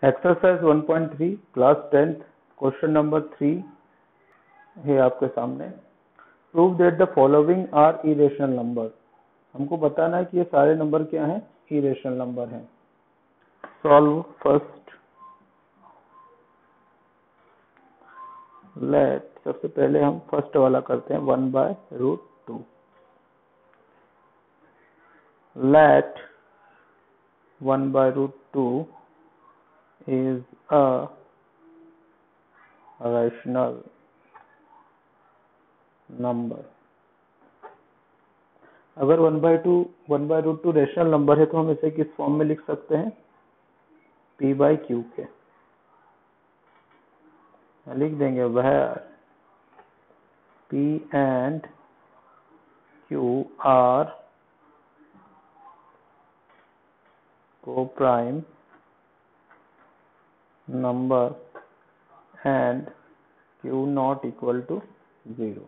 Exercise 1.3 class 10th question number 3 है आपके सामने। Prove that the following are irrational number. हमको बताना है कि ये सारे नंबर क्या हैं, इरेशनल नंबर हैं। Solve first. लेट, सबसे पहले हम फर्स्ट वाला करते हैं, 1/√2। Let 1/√2 is a rational number। अगर 1/√2 रेशनल नंबर है तो हम इसे किस फॉर्म में लिख सकते हैं, p/q के। लिख देंगे वह p and q are co-prime number and q not equal to 0।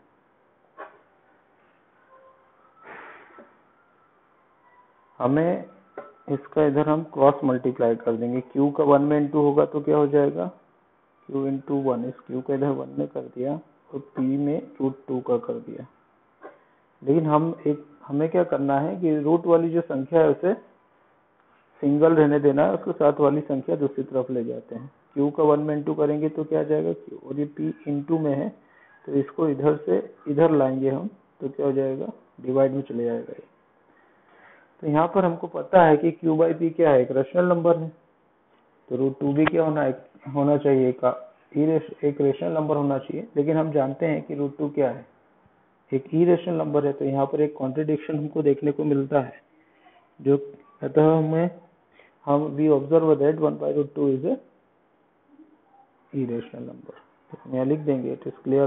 हमें इसका इधर हम क्रॉस मल्टीप्लाई कर देंगे। q का 1 में इंटू होगा तो क्या हो जाएगा, q इंटू 1। इस q का इधर 1 में कर दिया तो p में √2 का कर दिया। लेकिन हमें क्या करना है कि रूट वाली जो संख्या है उसे सिंगल रहने देना है, उसके साथ वाली संख्या दूसरी तरफ ले जाते हैं। q का 1 में इंटू करेंगे तो क्या आ जाएगा q, और ये p इंटू में है तो इसको इधर से इधर लाएंगे हम तो क्या हो जाएगा, डिवाइड में चले जाएगा ये। तो यहाँ पर हमको पता है कि q/p क्या है, एक रेशनल नंबर है, तो √2 भी क्या होना चाहिए, एक रेशनल नंबर होना चाहिए। लेकिन हम जानते हैं कि √2 क्या है, एक इरेशनल नंबर है। तो यहाँ पर एक कॉन्ट्रडिक्शन हमको देखने को मिलता है, जो अतः we observe that 1/√2 is a irrational number। तो यहाँ लिख देंगे it is clear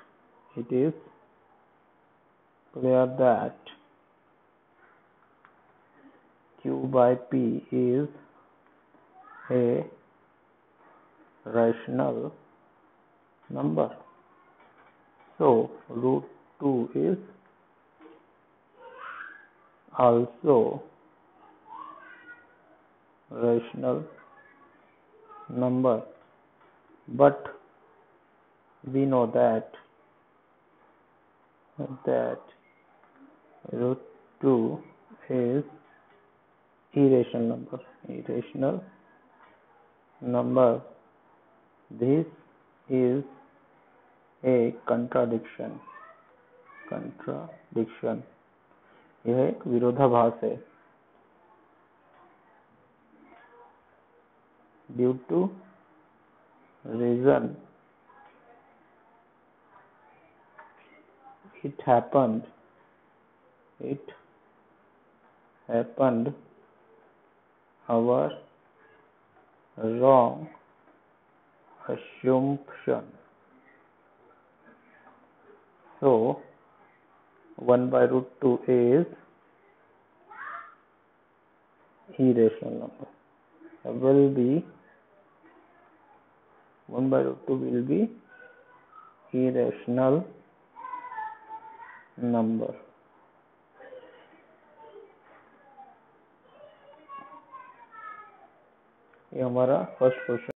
that q/p is a rational number। So √2 is also rational number, but we know that √2 is irrational number। This is a contradiction। यह एक विरोधाभास है। Due to reason it happened our wrong assumption। So 1/√2 is irrational number। 1/√2 will be irrational number। ये हमारा first question.